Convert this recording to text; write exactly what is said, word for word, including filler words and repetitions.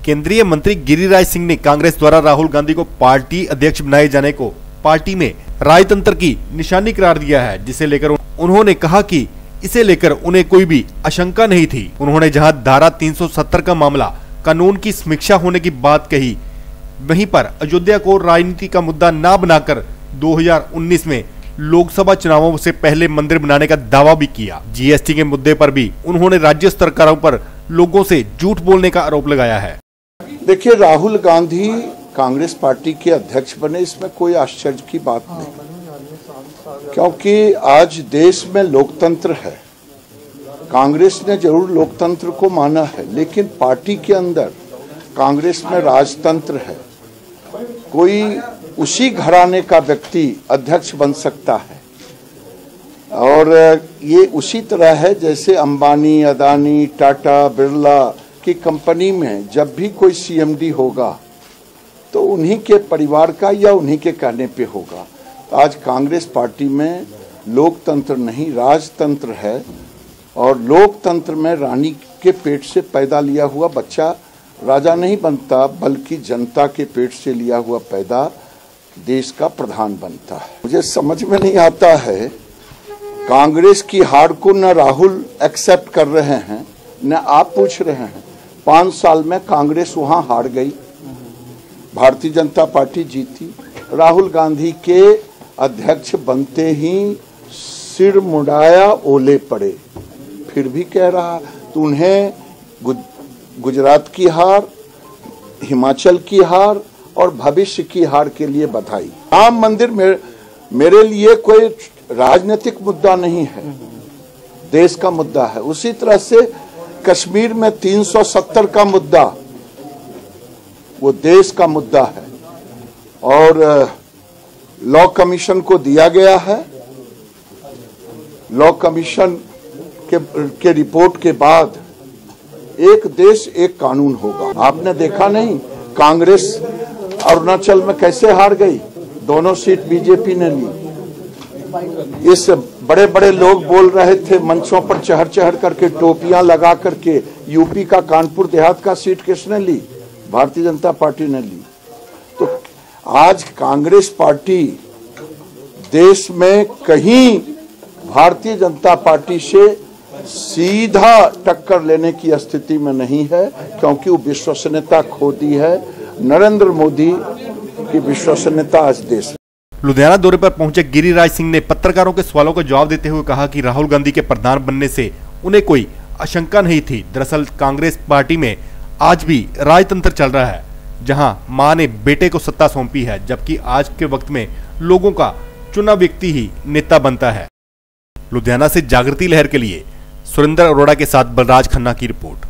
केंद्रीय मंत्री गिरिराज सिंह ने कांग्रेस द्वारा राहुल गांधी को पार्टी अध्यक्ष बनाए जाने को पार्टी में राजतंत्र की निशानी करार दिया है, जिसे लेकर उन्होंने कहा कि इसे लेकर उन्हें कोई भी आशंका नहीं थी। उन्होंने जहां धारा तीन सौ सत्तर का मामला कानून की समीक्षा होने की बात कही, वहीं पर अयोध्या को राजनीति का मुद्दा न बनाकर दो हज़ार उन्नीस में लोकसभा चुनावों से पहले मंदिर बनाने का दावा भी किया। जीएसटी के मुद्दे पर भी उन्होंने राज्य सरकारों पर लोगों से झूठ बोलने का आरोप लगाया है। देखिए, राहुल गांधी कांग्रेस पार्टी के अध्यक्ष बने, इसमें कोई आश्चर्य की बात नहीं, क्योंकि आज देश में लोकतंत्र है। कांग्रेस ने जरूर लोकतंत्र को माना है, लेकिन पार्टी के अंदर कांग्रेस में राजतंत्र है। कोई उसी घराने का व्यक्ति अध्यक्ष बन सकता है, और ये उसी तरह है जैसे अंबानी, अदानी, टाटा, बिरला की कंपनी में जब भी कोई सीएमडी होगा तो उन्हीं के परिवार का या उन्हीं के कहने पे होगा। आज कांग्रेस पार्टी में लोकतंत्र नहीं, राजतंत्र है, और लोकतंत्र में रानी के पेट से पैदा लिया हुआ बच्चा राजा नहीं बनता, बल्कि जनता के पेट से लिया हुआ पैदा देश का प्रधान बनता है। मुझे समझ में नहीं आता है, कांग्रेस की हार को न राहुल एक्सेप्ट कर रहे हैं न आप पूछ रहे हैं। पांच साल में कांग्रेस वहां हार गई, भारतीय जनता पार्टी जीती। राहुल गांधी के अध्यक्ष बनते ही सिर मुड़ाया, ओले पड़े, फिर भी कह रहा तो उन्हें गुजरात की हार, हिमाचल की हार और भविष्य की हार के लिए बधाई। राम मंदिर में मेरे लिए कोई राजनीतिक मुद्दा नहीं है, देश का मुद्दा है। उसी तरह से कश्मीर में तीन सौ सत्तर का मुद्दा वो देश का मुद्दा है, और लॉ कमीशन को दिया गया है। लॉ कमीशन के, के रिपोर्ट के बाद एक देश एक कानून होगा। आपने देखा नहीं कांग्रेस अरुणाचल में कैसे हार गई, दोनों सीट बीजेपी ने ली। इस बड़े बड़े लोग बोल रहे थे मंचों पर चढ़ चढ़ करके, टोपियां लगा करके, यूपी का कानपुर देहात का सीट किसने ली? भारतीय जनता पार्टी ने ली। तो आज कांग्रेस पार्टी देश में कहीं भारतीय जनता पार्टी से सीधा टक्कर लेने की स्थिति में नहीं है, क्योंकि वो विश्वसनीयता खो दी है। नरेंद्र मोदी की विश्वसनीयता आज देश में। लुधियाना दौरे पर पहुंचे गिरिराज सिंह ने पत्रकारों के सवालों का जवाब देते हुए कहा कि राहुल गांधी के प्रधान बनने से उन्हें कोई आशंका नहीं थी। दरअसल कांग्रेस पार्टी में आज भी राजतंत्र चल रहा है, जहां मां ने बेटे को सत्ता सौंपी है, जबकि आज के वक्त में लोगों का चुना व्यक्ति ही नेता बनता है। लुधियाना से जागृति लहर के लिए सुरेंद्र अरोड़ा के साथ बलराज खन्ना की रिपोर्ट।